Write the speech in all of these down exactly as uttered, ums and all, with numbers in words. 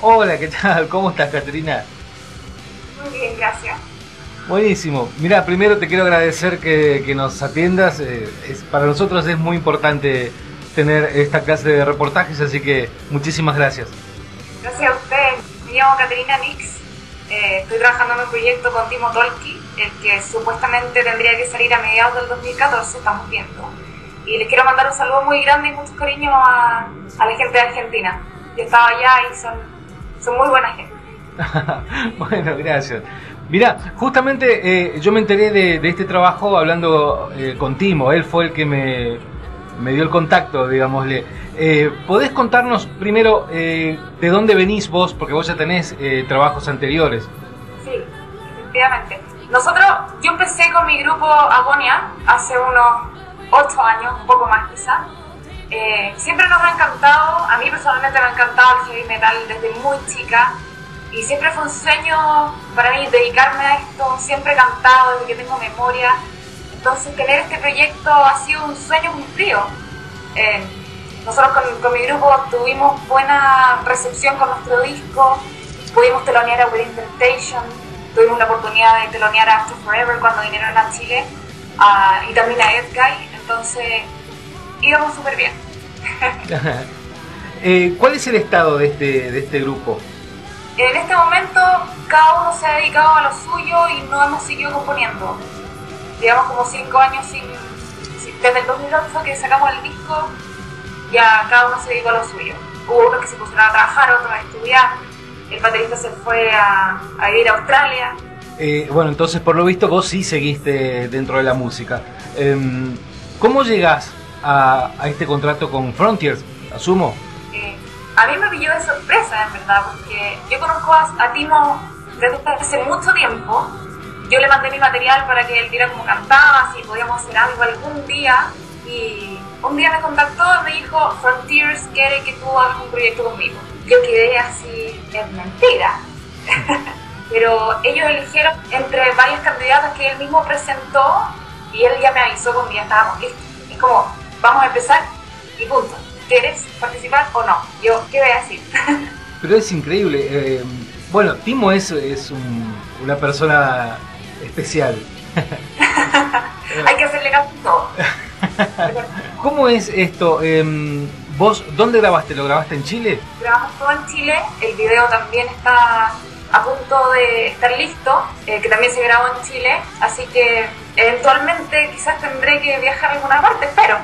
Hola, ¿qué tal? ¿Cómo estás, Caterina? Muy bien, gracias. Buenísimo. Mira, primero te quiero agradecer que, que nos atiendas. Eh, es, para nosotros es muy importante tener esta clase de reportajes, así que muchísimas gracias. Gracias a usted. Me llamo Caterina Nix. Eh, estoy trabajando en un proyecto con Timo Tolkki, el que supuestamente tendría que salir a mediados del dos mil catorce, estamos viendo. Y les quiero mandar un saludo muy grande y mucho cariño a, a la gente de Argentina. Yo estaba allá y son, son muy buena gente. Bueno, gracias. Mira, justamente eh, yo me enteré de, de este trabajo hablando eh, con Timo. Él fue el que me, me dio el contacto, digámosle. Eh, ¿Podés contarnos primero eh, de dónde venís vos? Porque vos ya tenés eh, trabajos anteriores. Sí, efectivamente. Nosotros, yo empecé con mi grupo Agonia hace unos ocho años, un poco más quizás. Eh, siempre nos ha encantado, a mí personalmente me ha encantado el heavy metal desde muy chica. Y siempre fue un sueño para mí dedicarme a esto, siempre he cantado desde que tengo memoria. Entonces tener este proyecto ha sido un sueño cumplido. Eh, nosotros con, con mi grupo tuvimos buena recepción con nuestro disco, pudimos telonear a Within Temptation, tuvimos la oportunidad de telonear a After Forever cuando vinieron a Chile, uh, y también a Edguy, entonces íbamos súper bien. eh, ¿Cuál es el estado de este, de este grupo? En este momento cada uno se ha dedicado a lo suyo y no hemos seguido componiendo. Llevamos como cinco años sin, sin, desde el dos mil ocho que sacamos el disco, ya cada uno se dedicó a lo suyo. Hubo unos que se pusieron a trabajar, otros a estudiar, el baterista se fue a, a ir a Australia. Eh, bueno, entonces por lo visto vos sí seguiste dentro de la música. Eh, ¿Cómo llegás a, a este contrato con Frontiers, asumo? Eh, A mí me pilló de sorpresa, en verdad, porque yo conozco a, a Timo desde hace mucho tiempo. Yo le mandé mi material para que él viera cómo cantaba, si podíamos hacer algo algún día. Y un día me contactó y me dijo, Frontiers quiere que tú hagas un proyecto conmigo. Yo quedé así, es mentira. Pero ellos eligieron entre varios candidatos que él mismo presentó y él ya me avisó cuando ya estábamos listos. Es como, vamos a empezar y punto. ¿Quieres participar o no? Yo, ¿qué voy a decir? Pero es increíble. Eh, bueno, Timo es, es un, una persona especial. Hay que hacerle caso a todo. ¿Cómo es esto? Eh, ¿Vos dónde grabaste? ¿Lo grabaste en Chile? Grabamos todo en Chile. El video también está a punto de estar listo, eh, que también se grabó en Chile. Así que eventualmente quizás tendré que viajar a alguna parte, espero.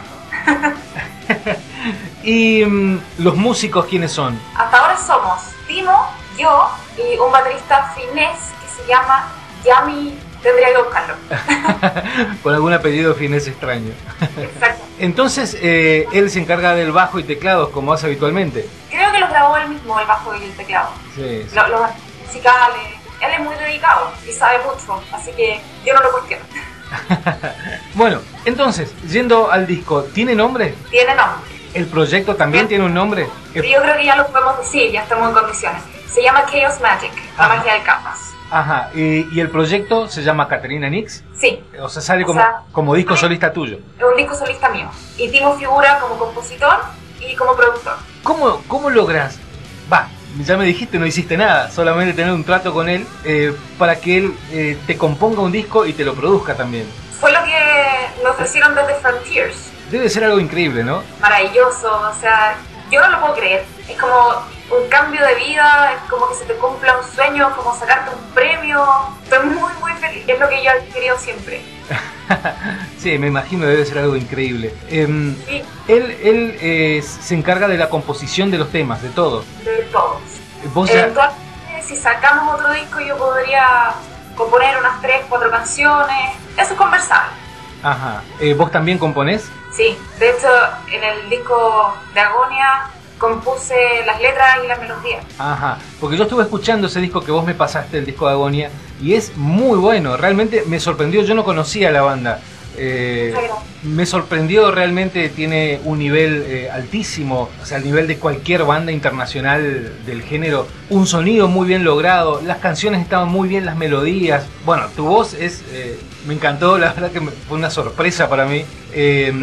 ¿Y um, los músicos quiénes son? Hasta ahora somos Timo, yo y un baterista finés que se llama Yami, tendría que buscarlo. Con algún apellido finés extraño. Exacto. Entonces, eh, él se encarga del bajo y teclados como hace habitualmente. Creo que los grabó él mismo, el bajo y el teclado. Sí, sí. Los, los musicales. Él es muy dedicado y sabe mucho, así que yo no lo cuestiono. Bueno, entonces, yendo al disco, ¿tiene nombre? Tiene nombre. ¿El proyecto también tiene un nombre? Yo creo que ya lo podemos decir, ya estamos en condiciones. Se llama Chaos Magic, la Ajá. magia del caos. Ajá, ¿y, y el proyecto se llama Caterina Nix? Sí. O sea, sale O como, sea, como disco solista tuyo. Es un disco solista mío. Y Timo figura como compositor y como productor. ¿Cómo, cómo logras? Va, ya me dijiste, no hiciste nada, solamente tener un trato con él eh, para que él eh, te componga un disco y te lo produzca también. Fue lo que me ofrecieron desde Frontiers. Debe ser algo increíble, ¿no? Maravilloso, o sea, yo no lo puedo creer. Es como un cambio de vida, es como que se te cumpla un sueño, como sacarte un premio. Estoy muy, muy feliz. Es lo que yo he querido siempre. Sí, me imagino, debe ser algo increíble. Eh, Sí, él él eh, se encarga de la composición de los temas, de todo. de todos. Vos ya... Eventualmente, si sacamos otro disco, yo podría componer unas tres, cuatro canciones. Eso es conversable. Ajá. Eh, ¿Vos también componés? Sí, de hecho, en el disco de Agonia compuse las letras y las melodías. Ajá, porque yo estuve escuchando ese disco que vos me pasaste, el disco de Agonia, y es muy bueno, realmente me sorprendió, yo no conocía la banda. Eh, me sorprendió, realmente tiene un nivel eh, altísimo, o sea, el nivel de cualquier banda internacional del género, un sonido muy bien logrado, las canciones estaban muy bien, las melodías, bueno, tu voz es, eh, me encantó, la verdad que me, fue una sorpresa para mí. Eh,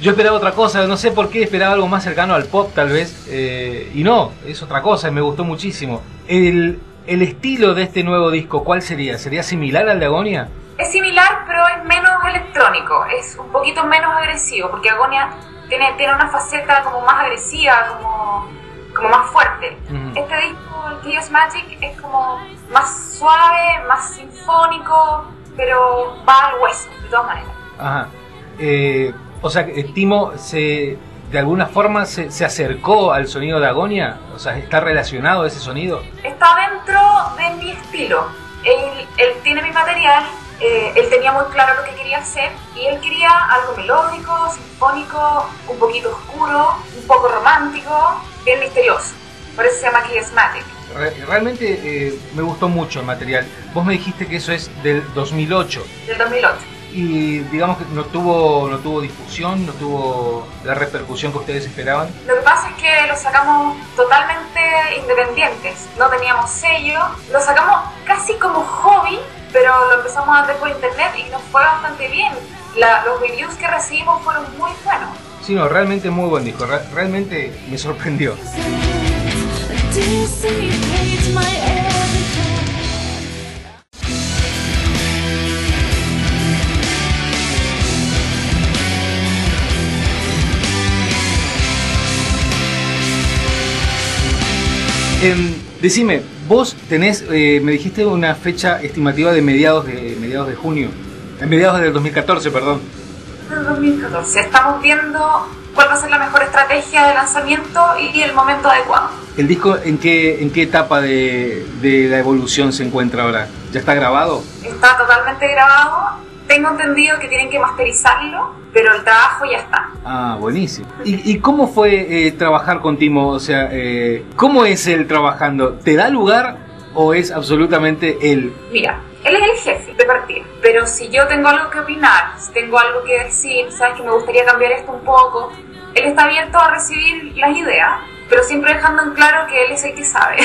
Yo esperaba otra cosa, no sé por qué, esperaba algo más cercano al pop tal vez, eh, y no, es otra cosa y me gustó muchísimo. El, el estilo de este nuevo disco, ¿cuál sería? ¿Sería similar al de Agonia? Es similar, pero es menos electrónico, es un poquito menos agresivo, porque Agonia tiene, tiene una faceta como más agresiva, como, como más fuerte. Uh-huh. Este disco, el Chaos Magic, es como más suave, más sinfónico, pero va al hueso, de todas maneras. Ajá. Eh, o sea, Timo se, de alguna forma se, se acercó al sonido de Agonia, o sea, ¿está relacionado ese sonido? Está dentro de mi estilo. Él, él tiene mi material, eh, él tenía muy claro lo que quería hacer y él quería algo melódico, sinfónico, un poquito oscuro, un poco romántico, bien misterioso. Por eso se llama Charismatic. Realmente eh, me gustó mucho el material. Vos me dijiste que eso es del dos mil ocho. Del dos mil ocho. Y digamos que no tuvo, no tuvo difusión, no tuvo la repercusión que ustedes esperaban. Lo que pasa es que lo sacamos totalmente independientes, no teníamos sello, lo sacamos casi como hobby, pero lo empezamos a hacer por internet y nos fue bastante bien. La, los reviews que recibimos fueron muy buenos. Sí, no, realmente muy buen disco, Re realmente me sorprendió. Eh, decime, vos tenés, eh, me dijiste una fecha estimativa de mediados de mediados de junio, en mediados del dos mil catorce, perdón. Del dos mil catorce, estamos viendo cuál va a ser la mejor estrategia de lanzamiento y el momento adecuado. ¿El disco en qué, en qué etapa de, de la evolución se encuentra ahora? ¿Ya está grabado? Está totalmente grabado. Tengo entendido que tienen que masterizarlo, pero el trabajo ya está. Ah, buenísimo. ¿Y, y cómo fue eh, trabajar con Timo? O sea, eh, ¿cómo es él trabajando? ¿Te da lugar o es absolutamente él? Mira, él es el jefe de partida, pero si yo tengo algo que opinar, si tengo algo que decir, sabes que me gustaría cambiar esto un poco, él está abierto a recibir las ideas, pero siempre dejando en claro que él es el que sabe.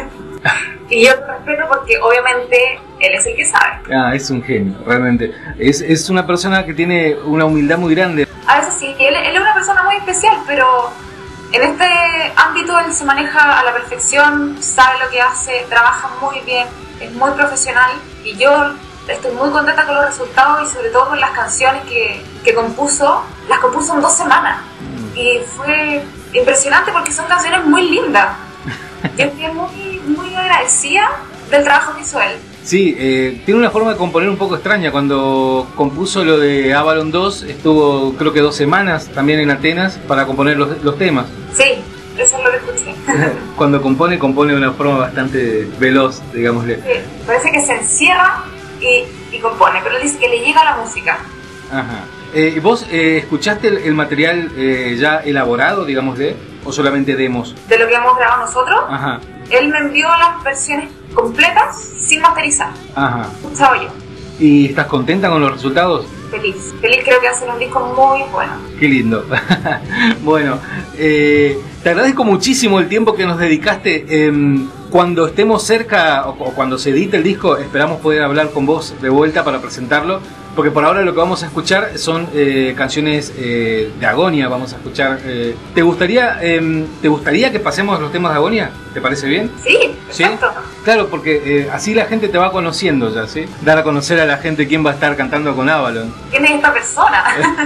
Y yo te respeto porque obviamente él es el que sabe. Ah, es un genio, realmente. Es, es una persona que tiene una humildad muy grande. A veces sí, él, él es una persona muy especial, pero en este ámbito él se maneja a la perfección, sabe lo que hace, trabaja muy bien, es muy profesional y yo estoy muy contenta con los resultados y sobre todo con las canciones que, que compuso. Las compuso en dos semanas mm. y fue impresionante porque son canciones muy lindas. Yo estoy muy, muy agradecida del trabajo que hizo él. Sí, eh, tiene una forma de componer un poco extraña. Cuando compuso lo de Avalon dos, estuvo creo que dos semanas también en Atenas para componer los, los temas. Sí, eso es lo que escuché. Cuando compone, compone de una forma bastante veloz, digámosle. Sí, parece que se encierra y, y compone, pero él dice que le llega la música. Ajá. Eh, ¿Vos eh, escuchaste el, el material eh, ya elaborado, digámosle, o solamente demos? De lo que hemos grabado nosotros. Ajá. Él me envió las versiones completas sin masterizar. Ajá. Escuchaba yo. ¿Y estás contenta con los resultados? Feliz. Feliz, creo que hace un disco muy bueno. Qué lindo. Bueno, eh, te agradezco muchísimo el tiempo que nos dedicaste. Eh, cuando estemos cerca o, o cuando se edite el disco, esperamos poder hablar con vos de vuelta para presentarlo. Porque por ahora lo que vamos a escuchar son eh, canciones eh, de Agonia, vamos a escuchar. Eh, ¿te gustaría eh, ¿Te gustaría que pasemos los temas de Agonia? ¿Te parece bien? Sí, perfecto. ¿Sí? Claro, porque eh, así la gente te va conociendo ya, ¿sí? Dar a conocer a la gente quién va a estar cantando con Avalon. ¿Quién es esta persona?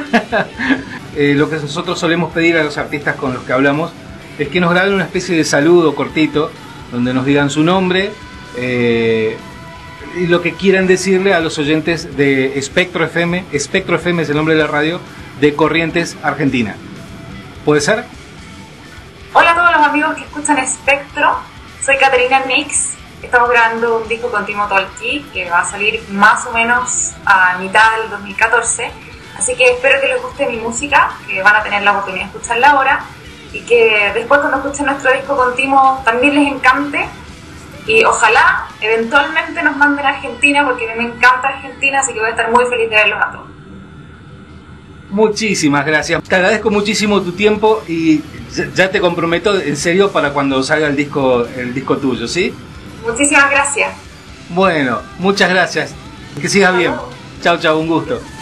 eh, lo que nosotros solemos pedir a los artistas con los que hablamos es que nos graben una especie de saludo cortito, donde nos digan su nombre, eh, y lo que quieran decirle a los oyentes de Espectro F M. Espectro F M es el nombre de la radio de Corrientes, Argentina. ¿Puede ser? Hola a todos los amigos que escuchan Espectro. Soy Caterina Nix. Estamos grabando un disco con Timo Tolkki que va a salir más o menos a mitad del dos mil catorce. Así que espero que les guste mi música, que van a tener la oportunidad de escucharla ahora. Y que después cuando escuchen nuestro disco con Timo también les encante. Y ojalá eventualmente nos manden a Argentina, porque a mí me encanta Argentina, así que voy a estar muy feliz de verlos a todos. Muchísimas gracias. Te agradezco muchísimo tu tiempo y ya te comprometo en serio para cuando salga el disco, el disco tuyo, ¿sí? Muchísimas gracias. Bueno, muchas gracias. Que sigas bien. Chao, chao, un gusto.